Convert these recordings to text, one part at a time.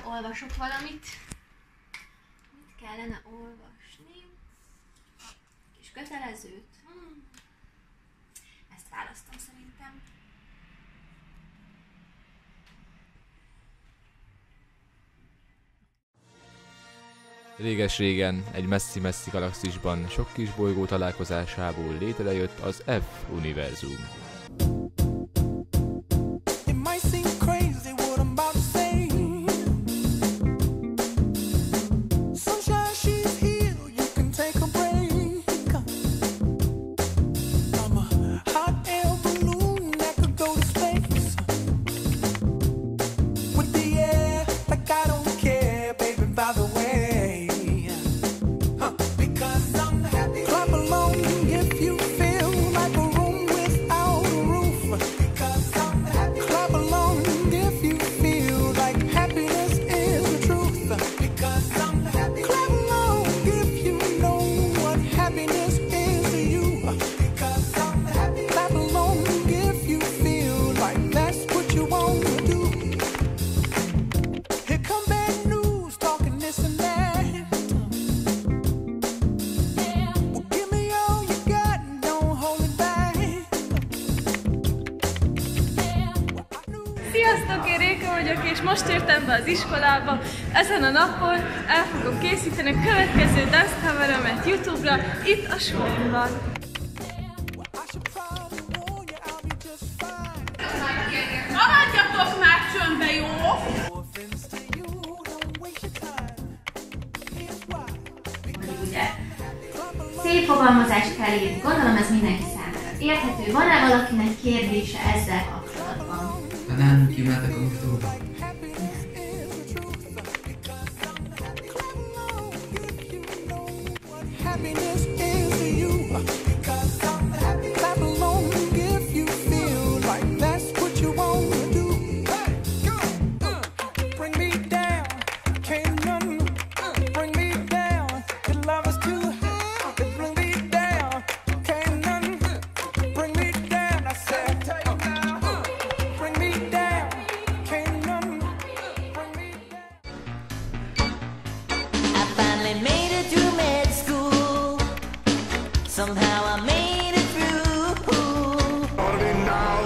olvasok valamit. Mit kellene olvasni? Kis kötelezőt. Ezt választom szerintem. Réges-régen, egy messzi-messzi galaxisban sok kis bolygó találkozásából létrejött az F-univerzum. Sziasztok, én Réka vagyok, és most értem be az iskolába. Ezen a napon el fogom készíteni a következő dance coveremet YouTube-ra, itt a sulimban. Maradjatok már csöndbe, jó? Ugye, szép fogalmazást kell írni, gondolom ez mindenki számára érthető. Van-e valakinek kérdése ezzel kapcsolatban? Nem kimehetek a mosdóba. Somehow I made it through. Army now.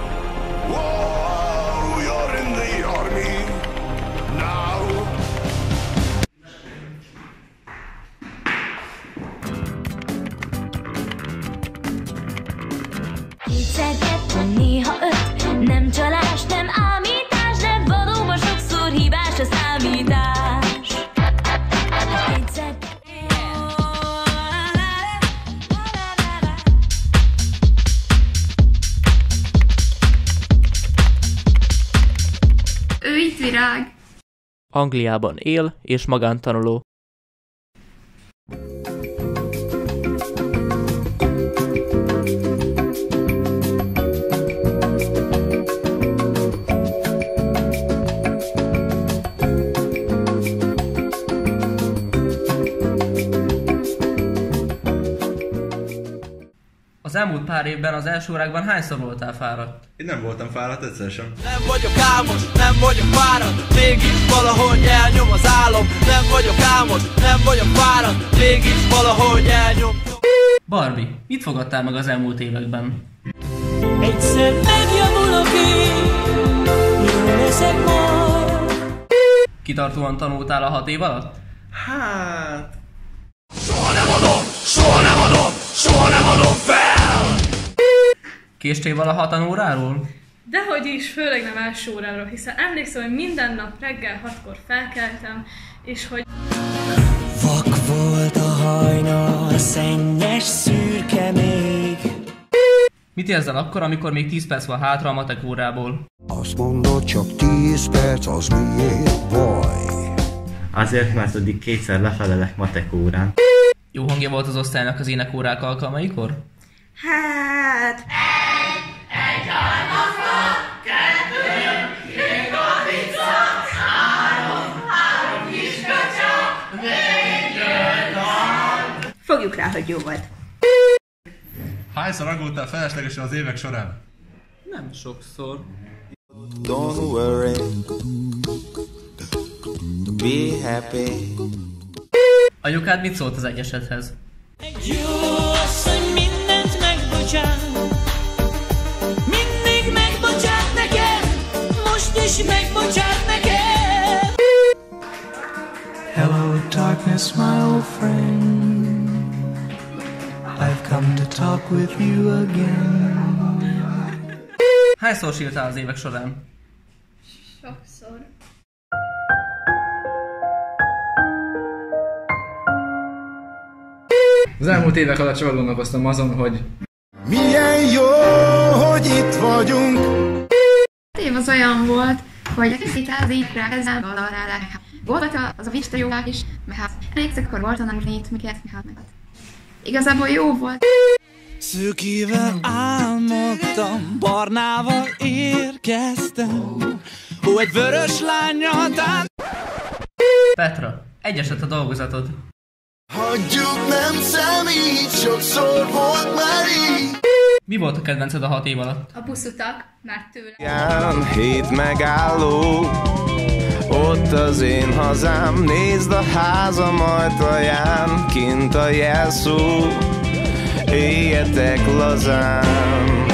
Whoa, you're in the army now. Kétszer kettő, néha öt. Nem csalás, nem ámítás, de valóban sokszor hibás a számítás. Kétszer Ő itt virág. Angliában él és magántanuló. Az elmúlt pár évben az első órákban hányszor voltál fáradt? Én nem voltam fáradt egyszer sem. Nem vagyok álmos, nem vagyok fáradt, mégis valahogy elnyom az álom. Nem vagyok álmos, nem vagyok fáradt, mégis valahogy elnyom. Barbie, mit fogadtál meg az elmúlt években? egyszer megjavulok én, jó leszek majd. Kitartóan tanultál a 6 év alatt? Hát... Soha nem adom, soha nem adom, soha nem adom fel! Késtél valaha tanóráról? Dehogy is, főleg nem első óráról, hiszen emlékszem, hogy minden nap reggel 6-kor felkeltem, és hogy... Vak volt a hajnal, szennyes szürke még. Mit érzel akkor, amikor még 10 perc van hátra a matek órából? Azt mondod, csak 10 perc, az miért baj? Azért, mert addig kétszer lefelelek matek órán. Jó hangja volt az osztálynak az énekórák alkalmaikor? Hát... Egy almazva, 2, még a pizza, 3 kis kacsa, 4 jön. Fogjuk rá, hogy jó volt. Hányszor aggódtál feleslegesen az évek során? Nem sokszor. Don't worry, be happy. Anyukád mit szólt az egyesethez? Jó asszony mindent megbocsát, mindig megbocsát nekem, most is megbocsát nekem. Hello darkness, my old friend, I've come to talk with you again. Hányszor sírtál az évek során? Sokszor. Az elmúlt évek alatt sokat gondolkoztam azon, hogy milyen jó, hogy itt vagyunk. Év az olyan volt, hogy kicsit az így rákezdem valarára. Volt az a vista jóák is, meg hát emlékszek, akkor volt annak itt, miket, hát meg hát. Igazából jó volt. Szőkével álmodtam, barnával érkeztem, ó, egy vörös lánnyal tán... Petra, egyeset a dolgozatod. Hagyjuk, nem számít, sokszor volt már így. Mi volt a kedvenced a 6 év alatt? A buszutak, már tőle. 7 megálló, ott az én hazám, nézd a házam ajtaján, kint a jelszó, éljetek lazán.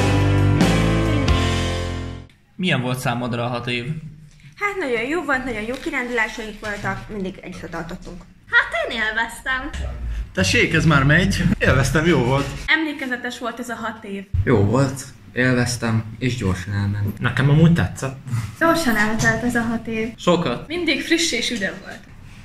Milyen volt számodra a 6 év? Hát nagyon jó volt, nagyon jó kirándulásaink voltak, mindig együtt tartottunk. Hát én élveztem. Tessék, ez már megy. Élveztem, jó volt. Emlékezetes volt ez a 6 év. Jó volt, élveztem, és gyorsan elment. Nekem amúgy tetszett. Gyorsan eltelt ez a 6 év. Sokat. Mindig friss és üde volt.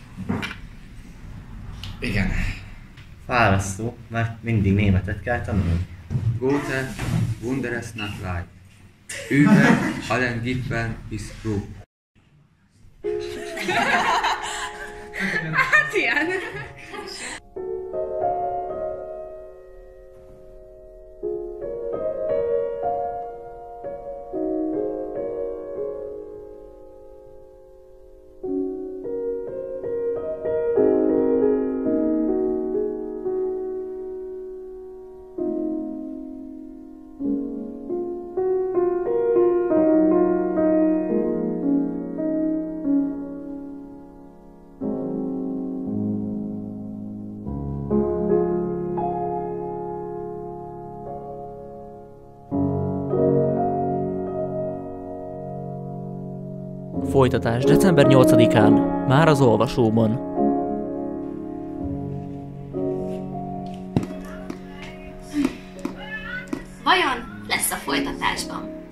Igen. Fárasztó, mert mindig németet kell tanulni. Gute, Wunderes nach Leid. Über allen Gipfeln ist Ruhe. Hát ilyen. Folytatás december 8-án, már az olvasóban. Vajon lesz a folytatásban?